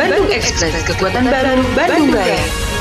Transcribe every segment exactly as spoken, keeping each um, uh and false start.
Bandung Express, kekuatan baru Bandung Raya.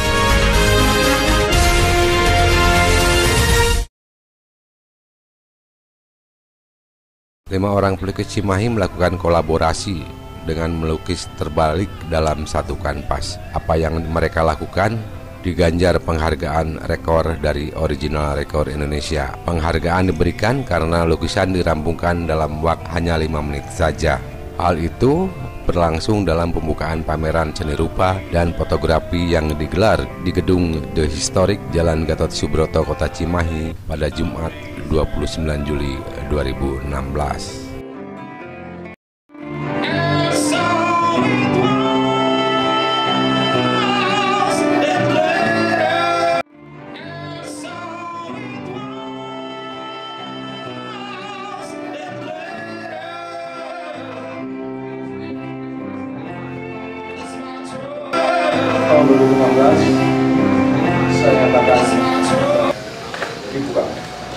Lima orang pelukis Cimahi melakukan kolaborasi dengan melukis terbalik dalam satu kanvas. Apa yang mereka lakukan diganjar penghargaan rekor dari Original Record Indonesia. Penghargaan diberikan karena lukisan dirampungkan dalam waktu hanya lima menit saja. Hal itu berlangsung dalam pembukaan pameran seni rupa dan fotografi yang digelar di gedung The Historic Jalan Gatot Subroto, Kota Cimahi pada Jumat dua puluh sembilan Juli dua ribu enam belas. Tahun dua ribu lima belas saya nyatakan dibuka.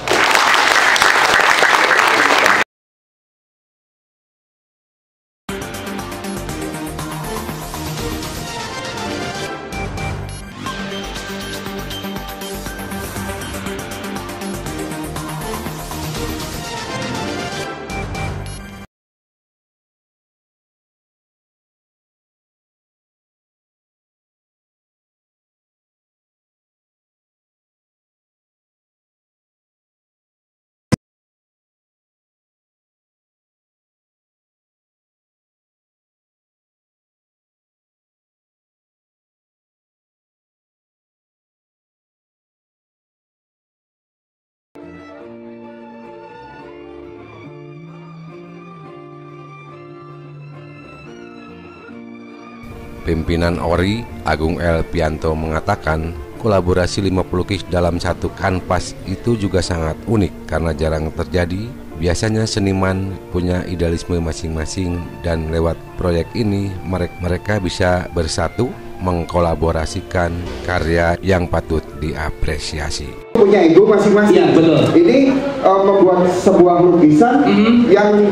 Pimpinan O R I, Agung L. Pianto, mengatakan kolaborasi lima pelukis dalam satu kanvas itu juga sangat unik karena jarang terjadi. Biasanya seniman punya idealisme masing-masing dan lewat proyek ini mereka bisa bersatu mengkolaborasikan karya yang patut diapresiasi. Punya ego masing-masing. Ya, betul. Ini uh, membuat sebuah lukisan mm-hmm. yang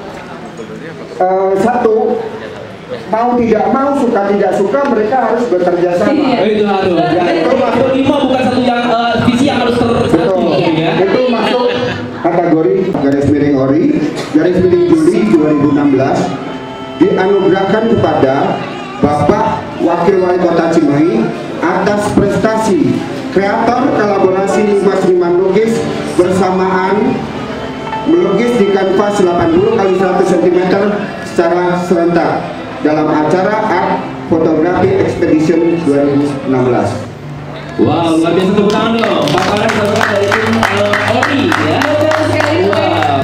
uh, satu mau tidak mau, suka tidak suka, mereka harus bekerja sama. Iya. Itu aduh. Ya, itu masuk lima bukan satu yang uh, visi yang harus tersatu. Ya. Itu masuk kategori garis miring O R I, garis miring Juli dua ribu enam belas dianugerahkan kepada Bapak Wakil Wali Kota Cimahi atas prestasi kreator kolaborasi lima seniman lukis bersamaan melukis di kanvas delapan puluh kali seratus sentimeter secara serentak dalam acara Art Photography Expedition dua ribu enam belas. Wow, luar biasa, tepuk tangan dong. Paparan paparan dari tim uh, O R I ya. Wow.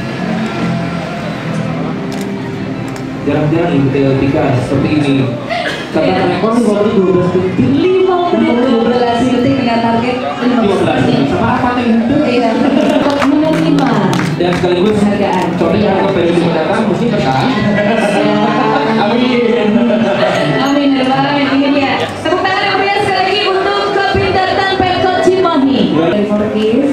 Jarang-jarang ini ketika seperti ini. Karena rekor dua puluh dua belas detik. lima menit dua belas detik dengan target lima belas detik. Sama apa itu? Iya. Menerima. Dan sekaligus penghargaan. Contohnya ke periode mendatang mesti berkah. Amin. Amin. Amin. Ini dia. Tepuk tangan yang meriah sekali lagi untuk kepintaran Pemkot Cimahi. Dari Forkis.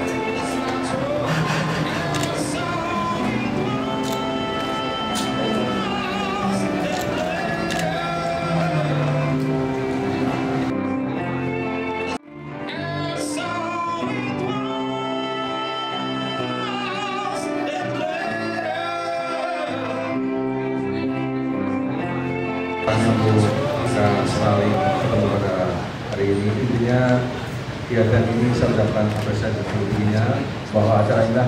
Untuk bisa saling ketemu pada hari ini, intinya kegiatan ini saya ucapkan apresiasi tingginya bahwa acara ini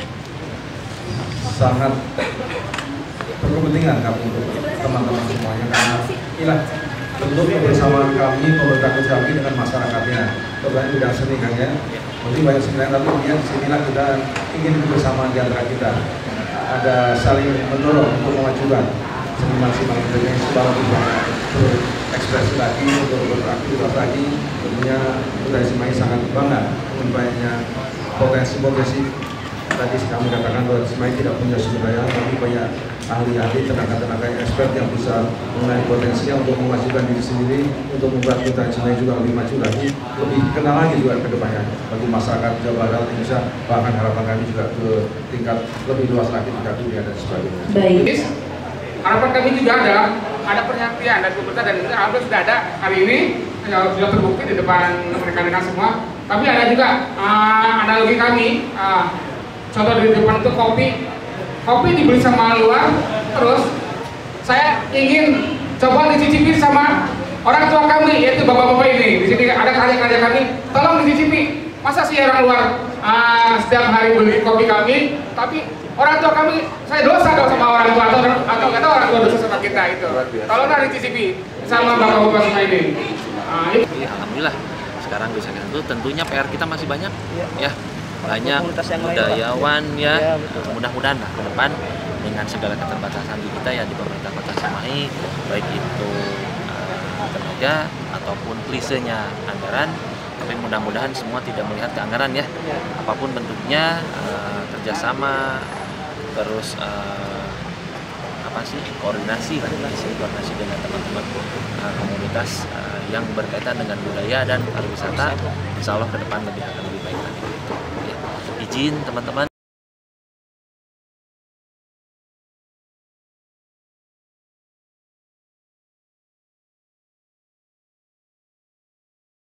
sangat berkepentingan kami untuk teman-teman semuanya, karena inilah bentuk kebersamaan kami, pemerintah kami dengan masyarakatnya. Terutama bidang seni kan ya, mungkin banyak sebenarnya, tapi dia disinilah kita ingin kebersamaan di antara kita, ada saling mendorong untuk memajukan seniman-seniman Indonesia baru bisa berekspresi lagi, untuk beraktivitas lagi. Tentunya budaya Cimahi sangat bangga dengan banyaknya potensi-potensi. Tadi kami katakan bahwa Cimahi tidak punya sumber daya, tapi banyak ahli-ahli, tenaga-tenaga expert yang bisa mengenai potensinya untuk memajukan diri sendiri, untuk membuat kita Cimahi juga lebih maju lagi, lebih kenal lagi juga ke depannya bagi masyarakat Jawa Barat, Indonesia, bahkan harapan kami juga ke tingkat lebih luas lagi, tingkat dunia dan sebagainya. Baik. Harapan kami juga adalah ada perhatian dari pemerintah dan alhamdulillah sudah ada hari ini ya, sudah terbukti di depan rekan-rekan semua. Tapi ada juga uh, analogi kami, uh, contoh di depan itu kopi, kopi dibeli sama luar, terus saya ingin coba dicicipi sama orang tua kami, yaitu bapak-bapak ini. Di sini ada karya-karya kami, tolong dicicipi. Masa sih orang luar uh, setiap hari beli kopi kami, tapi orang tua kami, saya dosa dong sama orang tua atau atau kata orang tua dosa sama kita itu. Tolonglah dicicipi sama bapak-bapak semua ini. Uh, ya, alhamdulillah sekarang bisa itu tentunya P R kita masih banyak ya, banyak budayawan ya, mudah-mudahan lah ke depan dengan segala keterbatasan di kita ya di pemerintah Kota Cimahi, baik itu uh, tenaga ataupun klisenya anggaran, tapi mudah-mudahan semua tidak melihat ke anggaran ya, apapun bentuknya uh, kerjasama terus uh, apa sih koordinasi lah, koordinasi dengan teman-teman uh, komunitas uh, yang berkaitan dengan budaya dan pariwisata, insya Allah ke depan lebih akan lebih baik lagi. Ya. Izin teman-teman